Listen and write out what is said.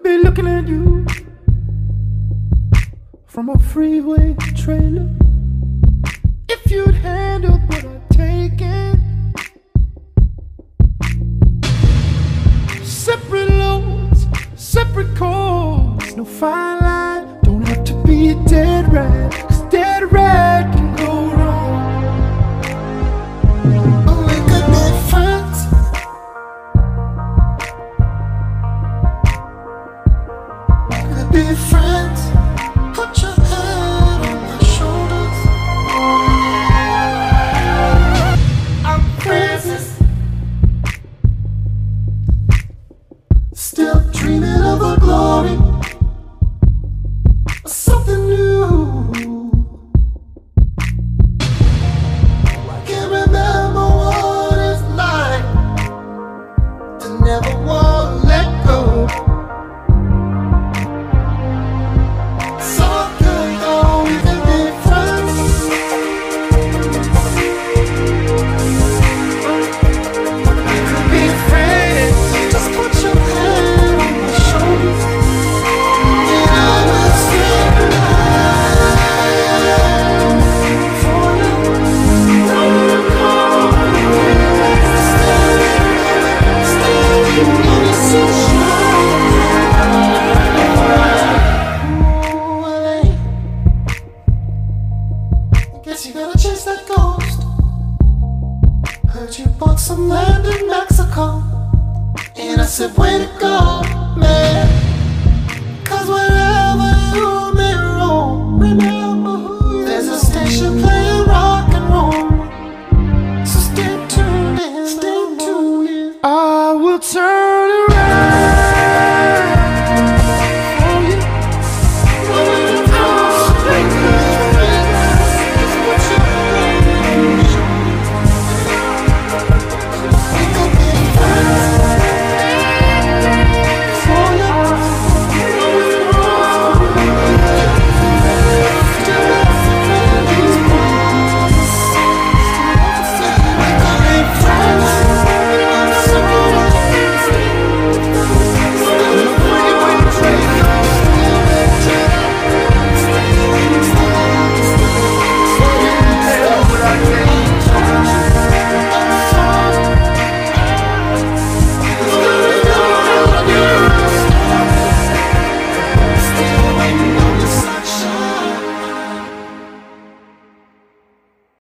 be looking at you from a freeway trailer. If you'd handled what I've taken, separate loads, separate calls, no fine line, don't have to be a dead rat, 'cause dead rat can go wrong. Oh, we could be friends. We could be friends.